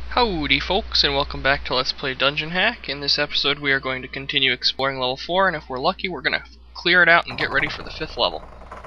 Howdy folks, and welcome back to Let's Play Dungeon Hack. In this episode we are going to continue exploring level 4, and if we're lucky we're going to clear it out and get ready for the 5th level.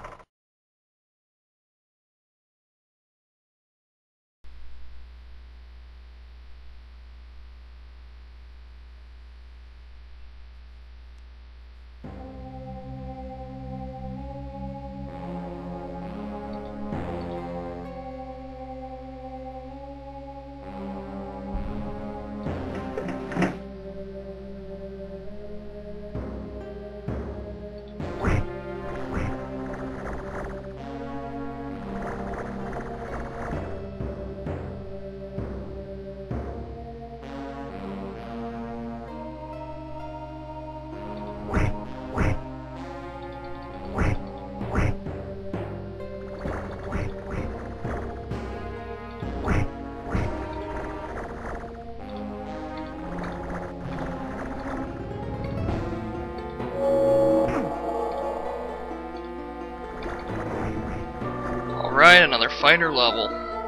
Alright, another fighter level.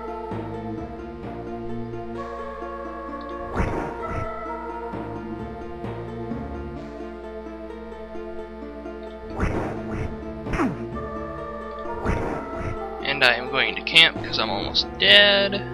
And I am going to camp because I'm almost dead.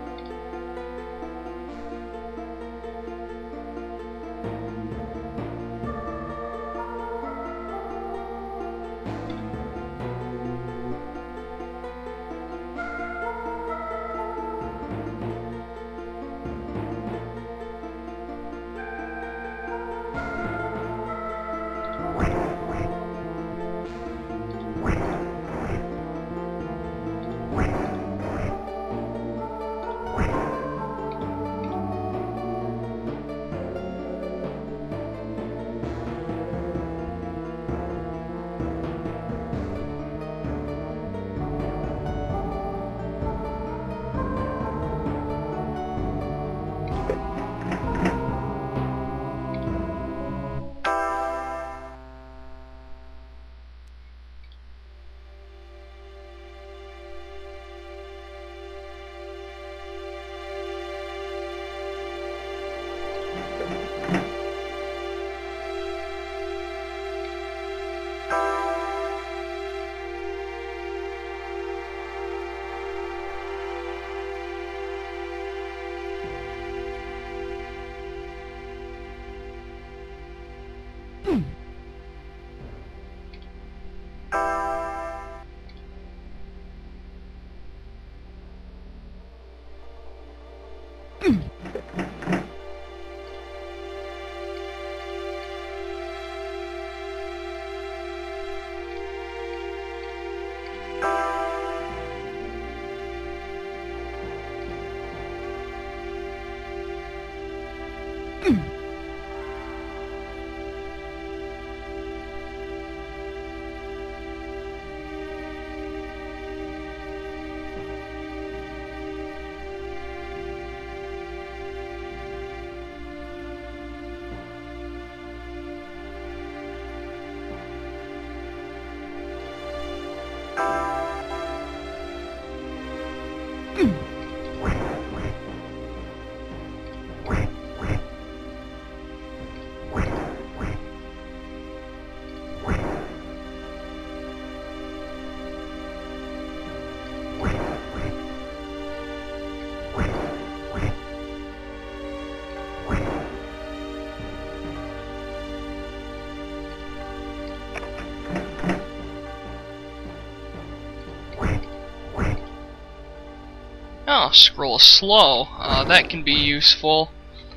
Oh, scroll slow. That can be useful.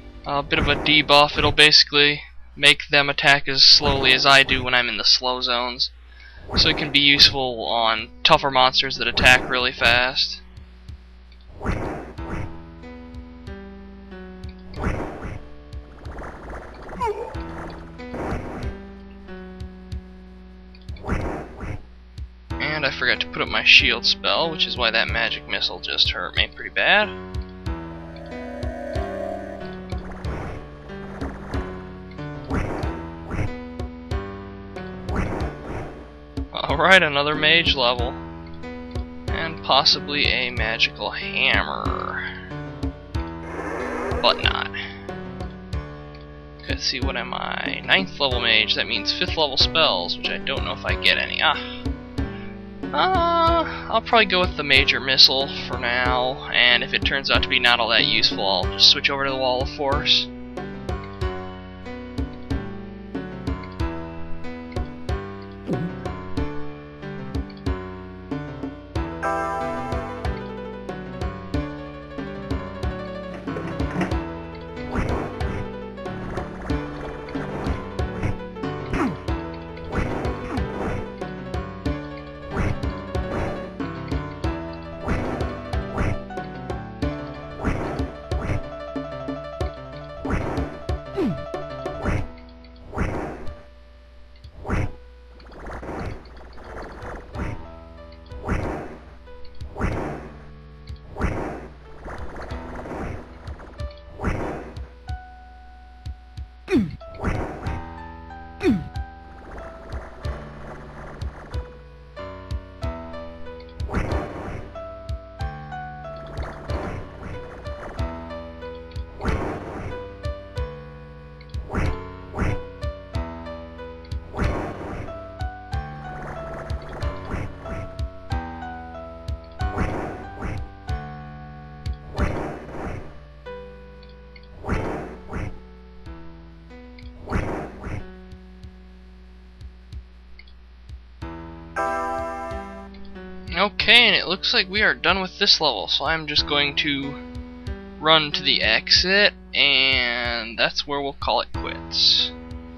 A bit of a debuff. It'll basically make them attack as slowly as I do when I'm in the slow zones. So it can be useful on tougher monsters that attack really fast. And I forgot to put up my shield spell, which is why that magic missile just hurt me pretty bad. Alright, another mage level. And possibly a magical hammer. but not. Let's see, what am I? 9th level mage, that means 5th level spells, which I don't know if I get any. I'll probably go with the major missile for now, and if it turns out to be not all that useful, I'll just switch over to the Wall of Force. Okay, and it looks like we are done with this level, so I'm just going to run to the exit, and that's where we'll call it quits.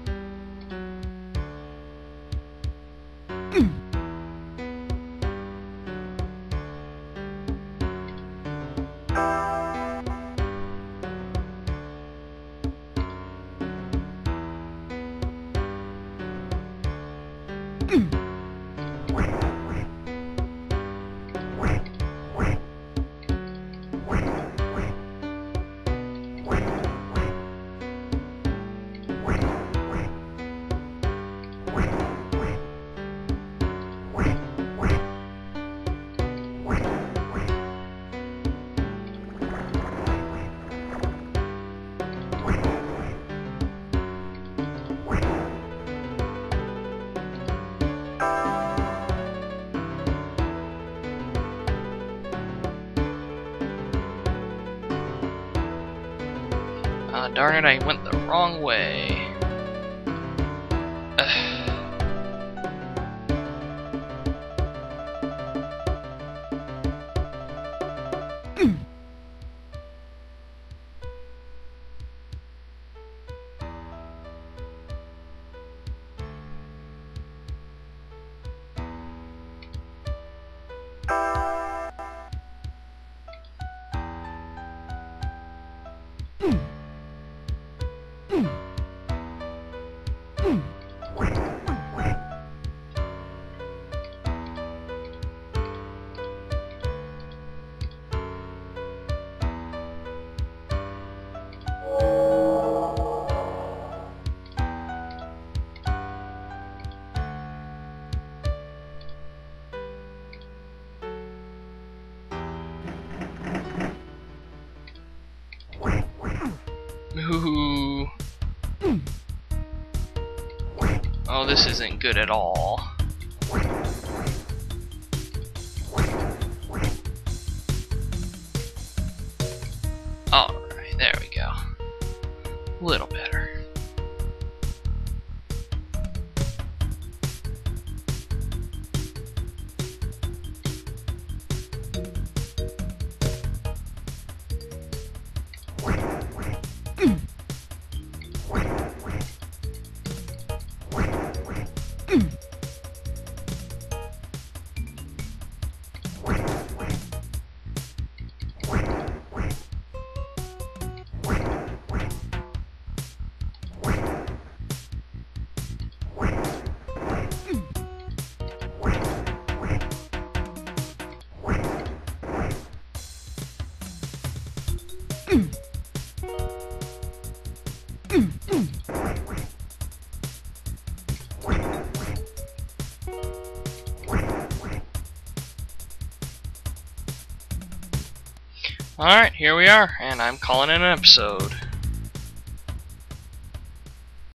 Darn it, I went the wrong way. Ooh. Oh, this isn't good at all. Alright, there we go. A little better. Alright, here we are, and I'm calling it an episode.